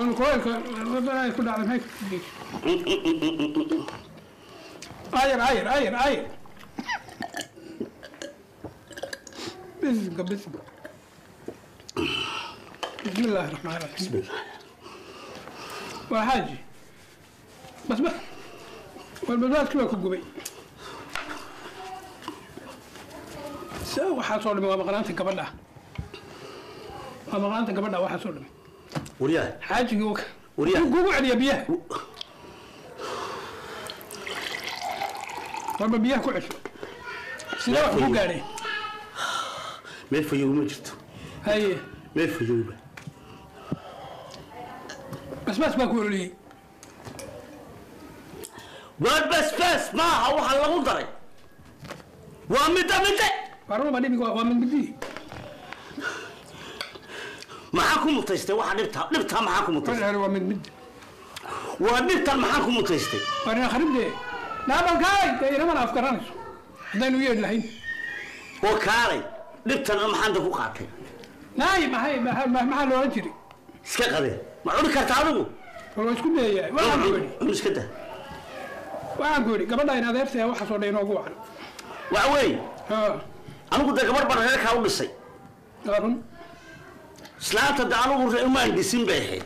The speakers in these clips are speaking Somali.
أنا كل على هيك عاير بسم الله الرحمن الرحيم بسم الله وحاجي بس والبلاد كلها كقبي سو حصل ما مقرانتي قبلها ما مقرانتي قبلها وحصل وريا حاجي جوك وريا جوك على بيها ربما بيها كل عشرة سلاح مو قاري ميل في يوم جرت هاي ميل في يوم بس بقولوا لي بس ما هو حلا قدري ومتى قالوا ما نبي ومن بدي معاكم متيستي واحد نبتها معاكم متيستي أنا ومن بدي ونبتها معاكم متيستي أنا خرب لي لا بالكاي أنا ما أفكرناش ده إنه يد الحين وكاري نبتها ما عندك وقعتي ناي ما لو أجري اسكا قدي ما عودك كرتادو والله إيش كنا يا مش كده وأقولي قبل لا ينادي أرسل واحد صار ينوقع وعوي ها أنا قلت قبل برهك هقول لسه أظن سلامة دعانو ما عندي سين بيحي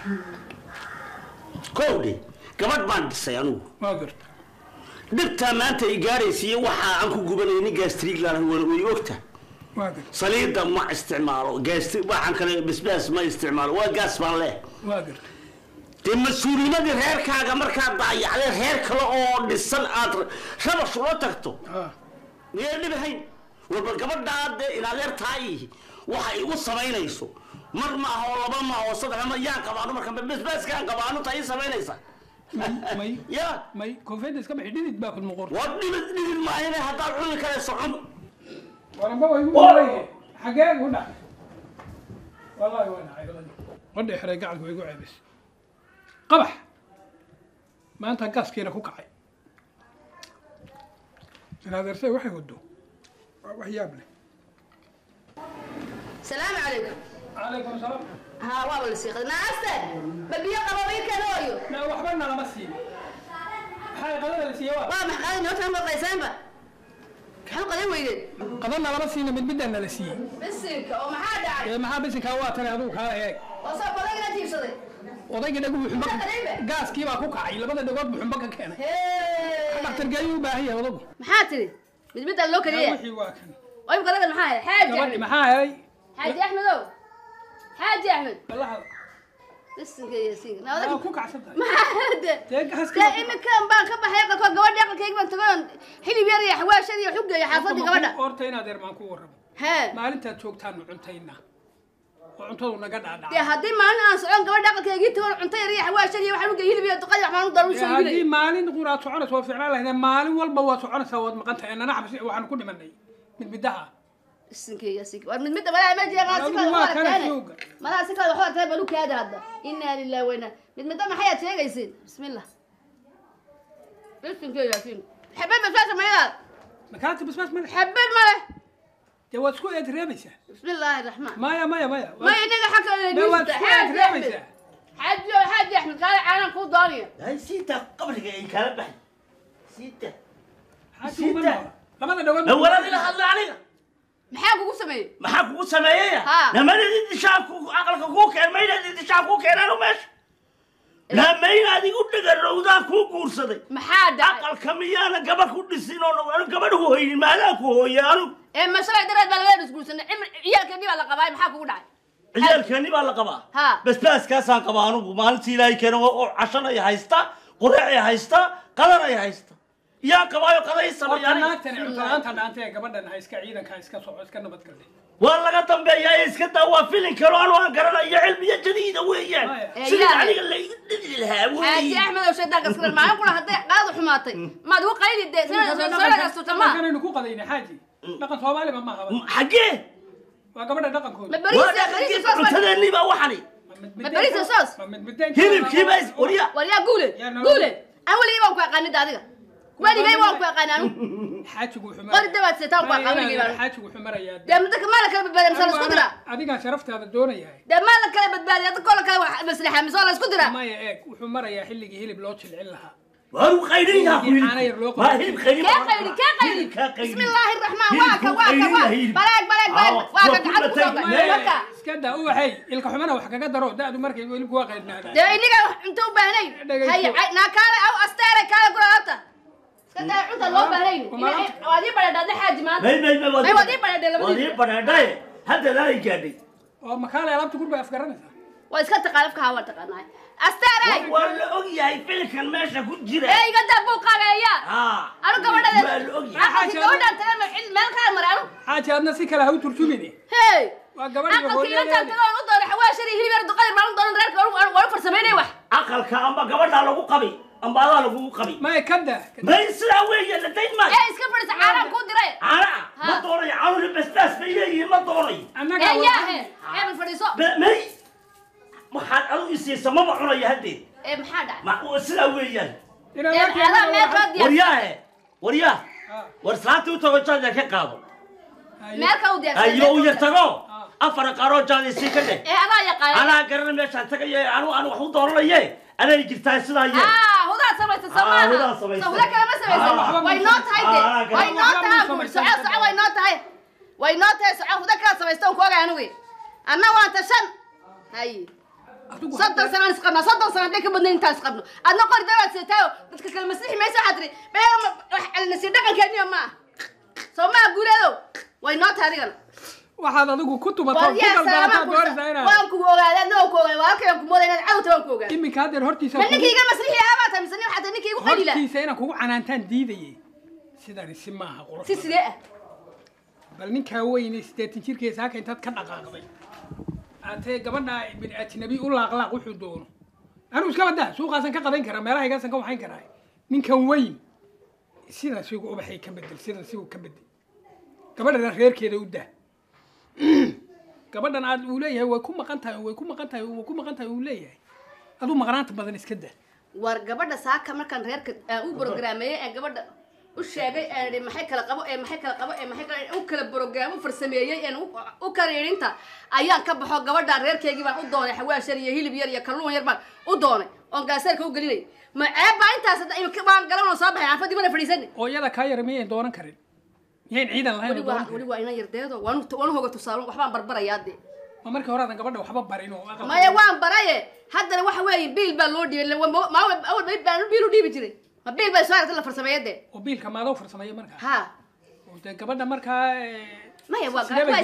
كودي قبل ما عندي سيانو ما قدرت دبتها ما أنت إيجاري سي وحى عنكو قبليني جاستريك لا هو وقتها ما قدرت صليد ما استعماله جاستريك وحن كان بس ما استعماله وقاس بالله ما قدرت المسؤولين هذه غير كذا مركز ضايع عليه غير كلا أو للسنة شباب شو تكتو اللي بهين والقبل ده إلى غير تاي وحي وصمين يسو مر ما هو لبا ما هو صدق ما يان قبانو مركز بس كان قبانو تاي سمين يسا ماي يا ماي كونفيدنس كم حديد باكل مقر ودي ما هنا حتى العلم كان يصعب وأنا بقول حاجات ولا والله وين هاي ودي حرق على ويقول عبس قبح ما أنت قاس كينا كوكعي أنا هذا رسالة وحي ودو وحي يابلي السلام عليكم. عليكم السلام. ها والله السيخ ناستن ببيا قبوي كانويو. لا وحبنا لما سيب. هاي قدرنا السيوا. ما محقين نوتهم بقيسان با. كانوا قديم ويدين. قدرنا لما سينا من بدنا لسي. بسك أو محاد عليه. ما بسك هوا ترى هذوك هاي هيك. وصل بدك نتيجة صدق. وضيق نقول بحبك. قاس كيما كوكعي لما دقوق بحبك كان. ما ترجعوا باهية وضب. محاتري. بدنا اللوكة دي. وحي واكن. ويبقى رجل محاي حاج. محاي. حاج أحمد أو. حاج أحمد. والله هذا. لسه كي سيق. لا كوكع صدق. ما هذا. تيجي لا إنك كان بان كبح يقل كون جواد يقل كيك من تقول حلي بيري حواش هذي حقة يا حافظي جوادا. أورتينا دير ما نكون ورب. ها. ما أنت تشوك تانو عنتينا. وعنتو نقد عدا. يا هدي ما أنا أسعون جواد يقل كيك تقول عنتي ريح حواش هذي وحلو جيل بيا تقيح ما نقدر نسوي بيه. هدي مالي نقول أتوعنا سوى فعلا هنا مالي والبوا أتوعنا سوى مقنتها أنا نحبس وحنا كل مني من بدها. السنكي يا سيك من مدة ولا ما جي ما سكر ولا كان ما لا سكر وحوار تاني بلوك هذا إنا لله وإنا من مدة ما حياة شيء يصير بسم الله السنكي يا سين حبيت بس ما يلا مكانت بس ما حبيت ما جواز كل يدريبسه بسم الله الرحمن ما ينقل حكى جواز كل يدريبسه حاج أحمد قال أنا كود ضانية هاي سيتا قبل كلام بحي سيتا سيتا لما دوام ولا دي الله عليك محاك وسمي maxaa kugu sameeyay namadii shaabku aqalka ku keen meeyadii shaabku keenano meesh la meeyadii u dhagarowda ku guursaday maxaa aqalka miyana gaba ku dhisin oo gabadhu hooyin maala ku hooyaano ee masala daraad baa laga isguursan ciyalkani baa la qabaa maxaa kugu dhacay ciyalkani baa la qabaa bas kaasaan qabaa anigu maalintii ilaahay keenay oo cashanay haysta quraac haysta qalan ay haysta يا قبائل قضايا السماء أنا أنت قبلنا هاي إسكا كان إسكا نبت كله والله قطن بيا إسكا توا فيلم كروان وانقرنا يا علمية جديدة ويا سيد علي اللي الهاوي حاج أحمد وشدة قصر ما يقول هذا قاضي حماطي ما دو قيد الدين سنة قصر تمام كان نكون قضينا حاجي لقن صومالي ما حقيه وقبلنا لقن كله بريس تدني بوحني بريس صوص هرب كيبايس وريا قولي أول يوم كان قاعد ولي جاي وانكو قانون xaajigu wuxuu qori dabaad seetaan baa qabiligii baa xaajigu wuxuu marayaa dadka maal kala badbaadiya misoo la isku dira adiga sharaftaada doonaya maal kala badbaadiya dadka kala maslaxa misoo la isku dira maya eeg wuxuu marayaa xilligii hilib loo jilcin lahaa وارو قايدين يا اخوي ما هي بخير بسم الله الرحمن واكا بلاك اسكدا هو حي ilka xumana wax kaga daro daadu markay wilku waa qaydnaada iniga inta u baahnayn hay naakaale aw astaare kala guraata iskada inta loo baahnayn wadi baradhada xaaji maanta may wadi baradhada hada la gaadhay oo makaale alaabta gurba afgaranaysa waa iska taqaalafka hawa taqaanay astaare wala ogyahay filkan meesha ku jira ee iga dabo qageeya anu gabadhada gabadhan tan meel ka maraan xaaji adna si kala haw turjumini hey waa gabadha hooyada aqalka u doonay xawaashari hilib yar duqayr baan doon reerka waa farsameynay wax aqalka amba gabadha lagu qabi amba adaa lagu qabi ma kada ma isla weeye la dayn ma ee iska fadhiisa caaran ku diray caaran ma doonay caaran basbaas bayay ma doonay annaga ee fadhiiso may waxaad adu isiisa ma cunaya hadee maxaa dhacay ma sida weeyaan waryaa war salaanta u tago jaada ka qaado meelka u deeqay ayo u yartago afar qaro jaada si ka dhig ana yaqaan ana garan meesha tagay anu wax u dooranayay ana jirtaa sida yee hudaa samaysta samaana hudaa kale ma samaysta way noo tahay way noo tahay soco way noo tahay soco hudaa kale samaysta oo kooga anu anna waan tashan hay صدق سنة نسقنا صدق سنة ديك بدنا نتاس قبنا أنا قرد دوات ستاو تذكر المسيح ما يسوي حدري بيوم النسير ده كان يوم ما سو ما أقول له وين نوت هذيك waxaad adigu ku tumato kugalbaata doorayna waan ku ogaada noo ku ogaada waa kan ku moodayna cawta waan ku ogaada imika hadeer hortiisa maniga masriixi abaata misani waxa ninkii igu qalila hortiisa inaan kugu canaantaan diidayay sidaan si maaha qurux si sidee bal ninka weyn 80 jirkiisa halka intaad ka dhaqaaqday أنتي قبلنا أجنبي أقول لك لا وحده دونه أنا مش كمان ده سوق أصلا كقدين كرا ملاهي جالسين كم حين كراي من كم وين سيدا سوق أبحي كم بدل سيدا سوق كم بدل قبلنا غير كده وده قبلنا عاد وليه هو يكون مقنتها وليه هذو مقنات بدن إسكده ورقبلنا ساعة كم كان غير أو برنامج قبلنا وشاقي أنا محك برنامج فرسمية أنا وكرر أنت أيام كبحوا قبلنا غير كي يجيبوا قدوني حواشري هيل بير يكلون يربان قدوني وقاسر كوج قليل ما عيب أنت صدق كمان قالوا صباح يعني فدي ما فريسني أو يلا كاير مين دوران كرين يعني عيدا الله ولي وأنا يرديده وأنا هو تصالون وحبان بربرة يادي ومركي هرادا قبلنا وحباب برينو ما يوان برايه حتى لو وحوي بيل بالودي ما أول بيلو دي بيجري ما بيل بسوارة الله فرسمية ده وبيل كمان لو فرسمية مركا ها قبلنا مركا ما هي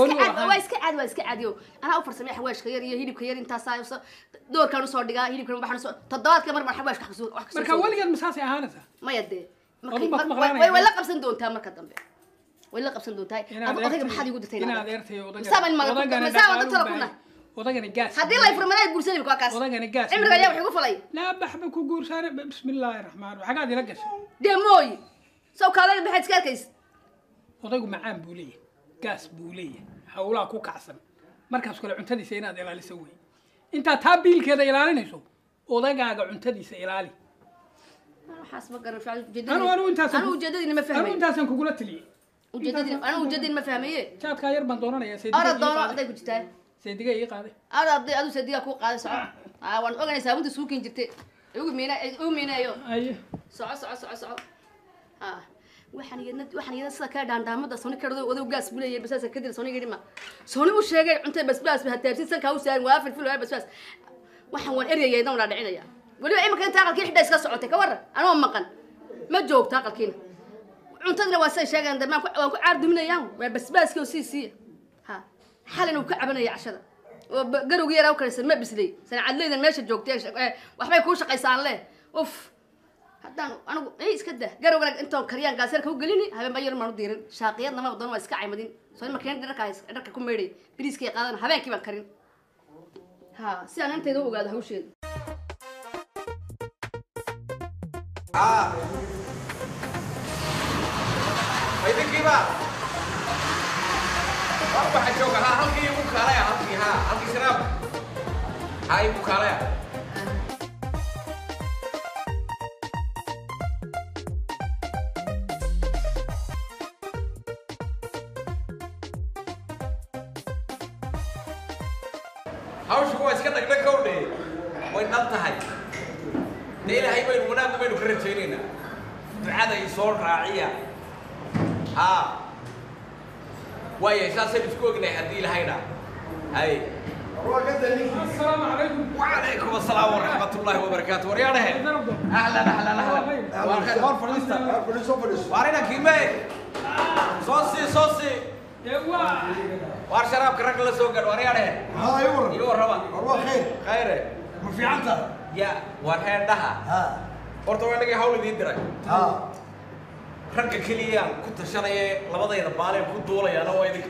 واسك عاديو أنا أوفر سمية حواش خير يهيلي بخير أنت سايس دور كانوا صور دقا هيلي كانوا بحنا صور تضاد كمر مر حواش كحسور مركا ولي المساسي أهانسا ما يدي ولا قبسن دون تام مركا دم ولا قبسن دون تاي أبغى محد يقول تينا أنا ديرتي مسامن مسامن دكتور كنا وضعنا الجاس هذه الله يفرمنا البورسين بكاكاس وضعنا الجاس عمرك يا وحي قفلي لا بحبك وقول سارة بسم الله الرحمن الرحيم حاجة يلقش دي موي سو كذا بحد سكركيس وضعوا معان بوليه جاس بوليه حولا كوك عسل مركز كل عنتدي سيناد إلى اللي سوي أنت تابيل كذا إلى اللي نسوا وضعنا عنتدي سيلالي حاسبك أنا فعل جديد أنا وجديد ما فهمي أنا أنت سانك قلت لي وجديد ما فهمي شاد خير بندورنا يا سيدي أنا الدورة أديك جتاي سيدي جاي قاضي أنا أدي سيدي أكو قاضي ساعة وأنا أغني سامد سوكين جبتي يقول مينا يو أيه ساعة waxaan yada sida ka dhaandhaamada soo kardo wada gaas bulay basaas kadib soo nigiri ma soo u sheegay cunta basbaas ba taabsisan ka u saarin waa filfil waa basbaas waxaan waan eriyay wala dhicinaya waliba imka inta aqalkii xidha iska socotay ka waran anoo maqan ma joogta aqalkiina cuntadina waa say sheegaan dama waan ku caarduminayaan waa basbaaskii oo sii ha xalin uu ka cabanaya cashada oo garowga yar oo kale ma bislay sanadleedan meesha joogtay waxbay ku shaqaysaan leh uf haddaan anigu iska dah garowga intaan kariyaan gaasarka u gelini habeen bayar ma u diirin shaaqiyadna ma wadon waa iska caymadin soo markeen dharka ku meeday biriiskii qaadan habeenkii baan karin ha si aan intayda u ogaado hawsheeda idinkiiba waxaa jooga halkii igu kaalaya halkii sharaab igu kaalaya hawshu waa iska dhagdhag kowdhe way dhan tahay dee ilaahay baynu wanaagga baynu ka rajaynaynaa ducada i soo raaciya haa waayahay saasaynu isku ognahay haddii ilaahayna hay السلام عليكم. وعليكم السلام ورحمة الله وبركاته وريانه أهلا أهلا أهلا والخير هون فرنسا وارينا كيمي صوصي وار شراب كرك الله سوقر وريانه ها يور ربا خير ما في عنده يا وارهن دها horta waa inaga hawl idin diray ragga kaliya ku tashanaya labadayda baaleen ku duulayana waa idin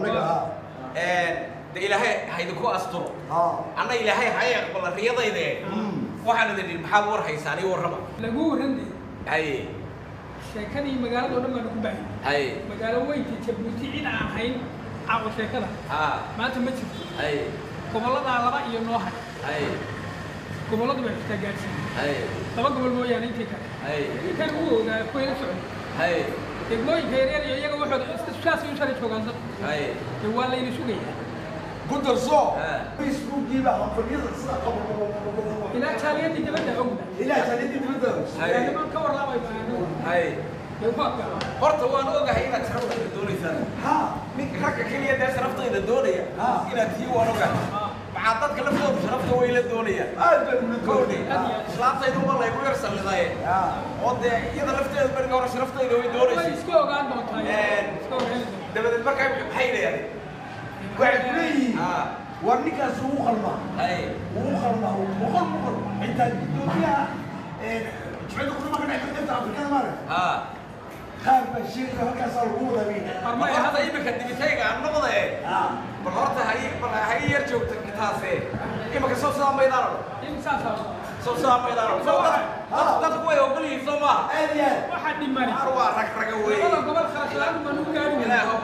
ilaahay haydu ku asturo anna ilaahay hay aqbal riyadayde waxaan idin maxaad war haysaan iyo warraba lagu warandey hay sheekadii magaalada oo dhan baan ku baahay hay magaalo weynta Jabuuti cid aan ahayn aqo sheekada maanta ma jirto hay gobolada laba iyo noo hay gobolada way ka gaarsiin laba gobol mooyaane intii kale kan uu ogaa ku ila socdo degmooyinka yaryar iyo iyaga waxooda iskaas u shalay joogaan dad waa la ina sugaya كنت الصوت فيسبوك دي بقى فريضة إلى تاليتي تبدأ عقدة إلى تاليتي تبدأ يعني ما نكور لا ما يفعلون هاي يوفق horta waan ogahay inaad sharafta doonaysaan ninka ragga kaliya dee sharaftayda doonaya inaad tii waan ogahay maxaa dadka laftooda sharafta way la doonayaan aad baan kowdhi islaantaydu waa laygu yar sallidaye oo dee iyada lafteeda beriga hore sharaftayda way doonaysay iska ogaan doontaa dabadeed markaa maxay leeyahay waxay ku leeyihiin war ninkaas ugu qalmaa ugu qalmaa boqol intaad doobiyaha jicilda kuduma ka dhexka qaybta afrikada maare qaar baa sheegaya halkaasaa lagu wadaabeyna hadda imika dibitayga aan noqdae bal horta hay yar joogta taase imika soo sidaa maydaan soo sidaa maydaan dadku way ogol yihiin soo maaha aad iyo aad waxaa dhimani ar waa raga weeye gobol khaaslaan baan u gaari ilaahow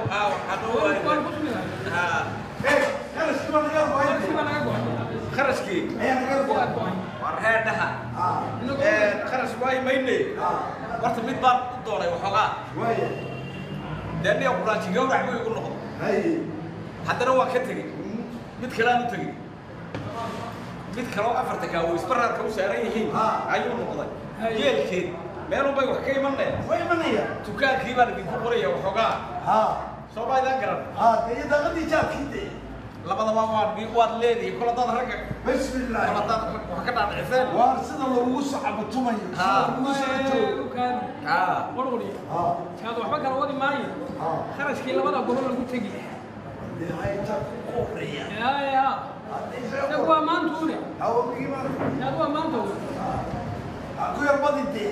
kharashkii war heedhaha kharash waay mayne horta mid baan u doonay waxoogaa dee nia quraanji gawrac buu igu noqday haddana waan ka tegey mid kaleaan u tegey mid kaloo afarta kaawo isbaraarka u saaran yihiin ayuu noqday yeelkeed meelun bay wax ka imanaya dukaankii baan idinku qoraya waxoogaa soo maydaan garan dee daaqadii jaabkiide labadaba waad leedihi kol hadaad ragga bismillah kol hadaad wax ka dhaadhiciseen waar sida lagu sacabatumayo sida lagu socoto qorqoriyo kaad waxba kala wadi maayo kharashkii labada gobol lagu tegi ya waa maanta ule yaad waa maanta ule ku yar badintee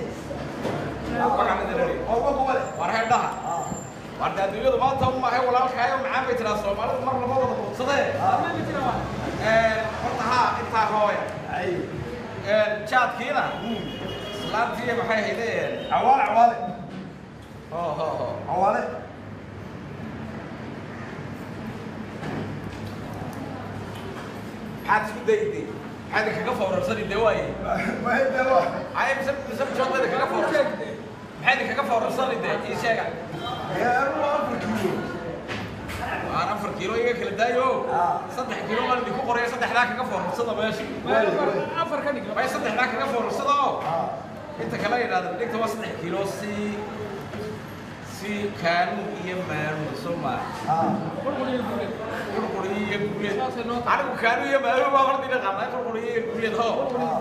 war heedhaha war dee adduunyadu maanta u maahay walaalkaayo maxaa bay tiraa soomaalidu mar lama wada buursadee horta haa intaa hooya jaadkiina islaantii maxay haydeen cawaale maxaad isku dayday maxaad kaga fawrarsani dee waaye ay mise joodayda kaga fawrarsan maxaad kaga fawrarsani dee ii sheega waan 4 kiilo iga kala daayo 3 kiilo waan idinku qoraya 3daa kaga fawrarsada meesha 4 ka dhigay bay 3daa kaga fawrarsada inta kale yiraahdo dhigta waa 3 kiilo si kaanu iyo maanu soma qurquriyo guleed anigu kaanu iyo maanu baa horta ina qaaday qurquriyo guleed ho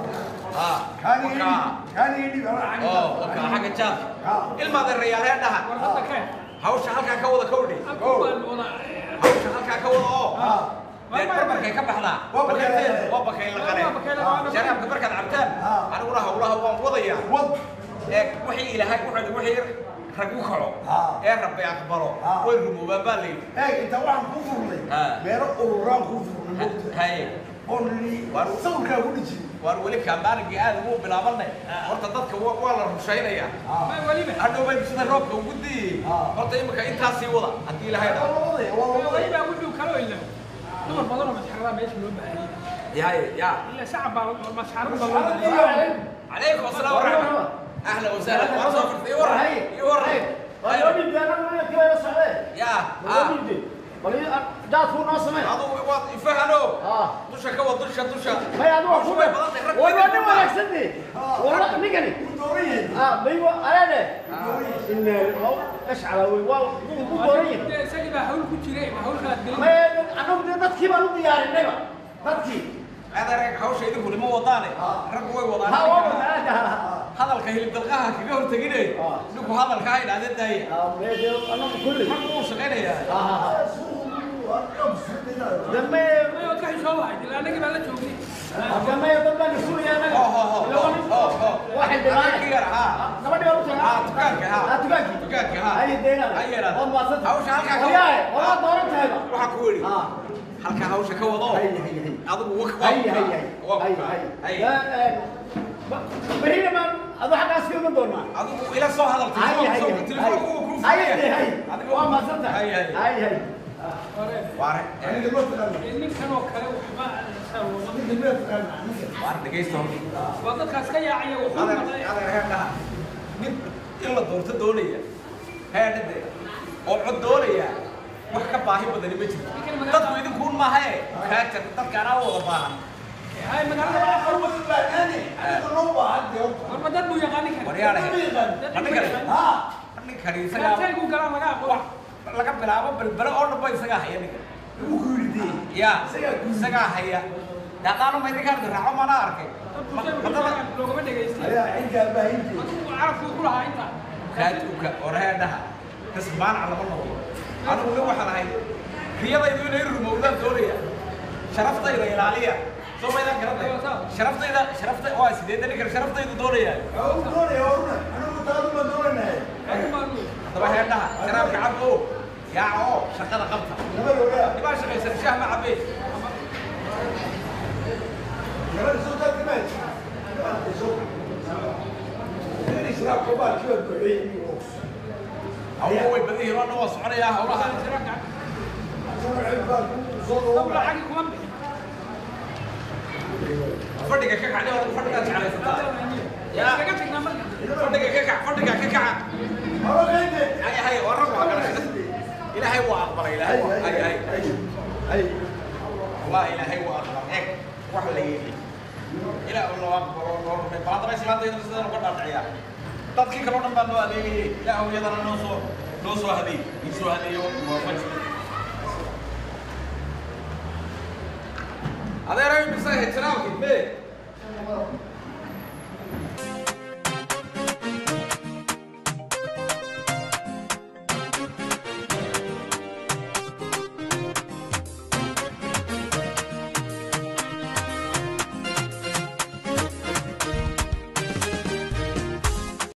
kaani dhib ka xaga jaad ilmaada reeyay dhaha hawsha halka ka wada kowdhi hawsha halka ka wada oo markay ka baxdaa waa bakay la qare sharaabka markaad cabtaan aniguna hawlaha waan wadaya wixii ilaahay wixii rag u kalo rabbi aqbalo way rumoobaan baa leeyahay inta waxaan ku furnay meelo ururaan ku furnay only sawirkaa ku dhiji waar weli kaambaanigii aad ugu bilaabanay horta dadka waa la rushaynaya hadhow bay sida roobka ugu diyey horta imika intaasii wada haddii ilaahay dha waliba wuxuu kaloo ilaa dumar badan oo masxarada meesha loo baahayay ya ila shacab baa masxarada loo baahayay calaykum asalaam waraxmatulah ahlan wasahlan waa soo furtay war Ayuh, di dalam mana kira saya? ya جات فوق نص مين هذا واد يفهلو دشة كوا دشة ما يا دوا فوق والله ما نحسدني والله نقني بيوا انا ان ايش على واو مو دورين سالي بقى هقول كنت جاي هقول خلاص ما انا dadkii baan u diyaarinayba dadkii هذا رك حوش يدك ولا ما وضاني رك وي وضاني هذا الكهيل دلقها كيف هو تجيني نكو هذا الكهيل هذا ده انا كل ما هو شغال يا دمي ما يوقع شو واحد انا جيب على شوفي دمي يضل نسوي انا واحد دماغي نبدي اروح تكاك تكاك هاي دينا والله صدق حوش هلكا والله دورت هاي waxa ku wari halka hawsha ka wado adigu برينا ما أضحى حاجة أسكت من دون ما adigu ila soo hadal telefoon هاي ما صدق هاي waare nin kanoo kale waxba waare dhageysto waa dadkaas ka yaacaya wuxuu maqlay adeerheedha nin in la doorto doonaya heedhade oo cod doonaya wax ka baahi badani ma jirto dadku idinkuun maaha kaajan dadka anaa wada baahan هاي magaalada waa xarun warba dad buu yaqaani kara ninkani isaga galaan laga aqoon laga bilaabo balbalo oo dhanba isaga haya ninka ya isaga haya daqaalo ma idinka raaco mana arkay loogama dhegaystay carabku ku lahaa inta kaatuka oreedhaha kasbaan calama noqdo anigu nin waxaan ahay riyadaydu inay rumowdaan doonaya sharaftayda ilaaliya soo maydaan garanay sharaftayda waa sideed ninka sharaftaydu doonaya haddaba heedhaha sharaabka cabbo yaaco shaqada qabta nibaa shaqaysan shaah ma cabbee هو way badan yihiin oo dhan waa soconayaa hawlaha fadhiga ka kacday oo fadhiga jeclaysataa yaa fadhiga ka kaca hay warrab waa kala ilaahay waa aqbalay ilaahay waa ilaahay waa aqbal eeg wax la yeelay ilaahay waa aqbalo noormay baadaba islaantayda sidaan uga dhaadhiciyaa dadkii kale oo dhan baa noo adeegayay ilaahay iyadana noo soo hadeey isoo hadeeyo waafaji adeeray bisay hetiraawki be